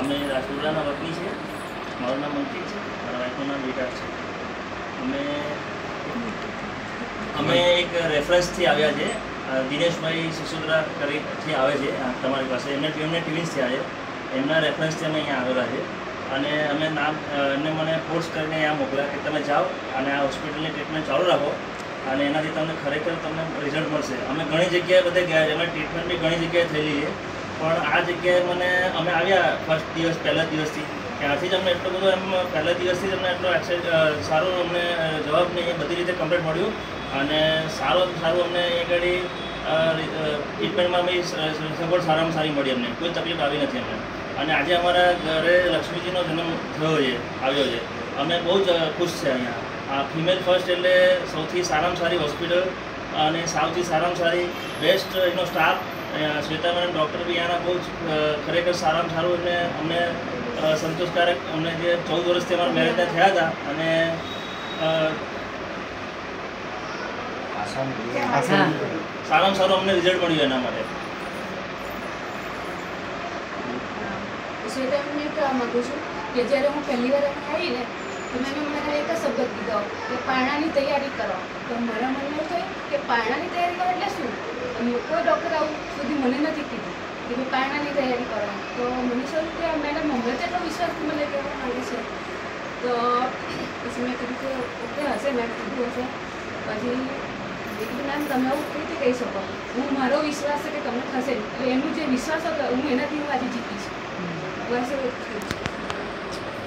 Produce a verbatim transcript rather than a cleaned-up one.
અમે રાજપુરાના વતની છે. મારું નામ અંકિત છે, મારા વાઈફનું નામ વિકાસ છે. અમે અમે એક રેફરન્સથી આવ્યા છે. દિનેશભાઈ સિસોદરા કરીથી આવે છે તમારી પાસે. એમને એમને ટ્વિન્સથી આવે છે. એમના રેફરન્સથી અમે અહીંયા આવેલા છે. અને અમે નામ એમને મને ફોર્સ કરીને અહીંયા મોકલ્યા કે તમે જાઓ અને આ હોસ્પિટલની ટ્રીટમેન્ટ ચાલુ રાખો અને એનાથી તમને ખરેખર તમને રિઝલ્ટ મળશે. અમે ઘણી જગ્યાએ બધે ગયા છે, અમે ટ્રીટમેન્ટ બી ઘણી જગ્યાએ થયેલી છે, પણ આ જગ્યાએ મને અમે આવ્યા ફર્સ્ટ દિવસ પહેલા દિવસથી ત્યાંથી જ અમને એટલો બધો એમ પહેલા દિવસથી જ અમને એટલો એક્સેસ સારું અમને જવાબ ને એ બધી રીતે કમ્પ્લીટ મળ્યું અને સારું સારું અમને એ ઘડી ટ્રીટમેન્ટમાં બી સગવડ સારામાં સારી મળી. અમને કોઈ તકલીફ આવી નથી અમને. અને આજે અમારા ઘરે લક્ષ્મીજીનો જન્મ થયો છે, આવ્યો છે. અમે બહુ જ ખુશ છે. અહીંયા આ ફિમેલ ફર્સ્ટ એટલે સૌથી સારામાં સારી હોસ્પિટલ અને સૌથી સારામાં સારી બેસ્ટ એનો સ્ટાફ. શ્વેતા મેડમ ડૉક્ટર બી અહીંયાના બહુ જ ખરેખર સારામાં સારું એમને અમને સંતોષકારક અમને જે ચૌદ વર્ષથી અમારા મેરેજને થયા હતા અને સારામાં સારું અમને રિઝલ્ટ મળ્યું એના માટે. શ્વેતા એમને કહેવા માગું છું કે જ્યારે હું પહેલી વાર આવી ને તો મેં મને ખાલી એક જ શબ્દ કીધો કે પારણાની તૈયારી કરો. તો મારા મનમાં એવું થયું કે પારણાની તૈયારી કરો એટલે શું? કોઈ ડૉક્ટર આવું સુધી મને નથી કીધું કે ભાઈ પારણાની તૈયારી કરો. તો મને શું કે મેડમ હમણાં એટલો વિશ્વાસ મને કહેવા માંગે છે. તો પછી મેં કીધું કે ઓકે હશે, મેં કીધું હશે. પછી કીધું મેમ તમે આવું કઈ રીતે કહી શકો? હું મારો વિશ્વાસ છે કે તમને થશે. એટલે એનું જે વિશ્વાસ હતો હું એનાથી હું આજે જીતીશ. બસ એવું જ થયું છે.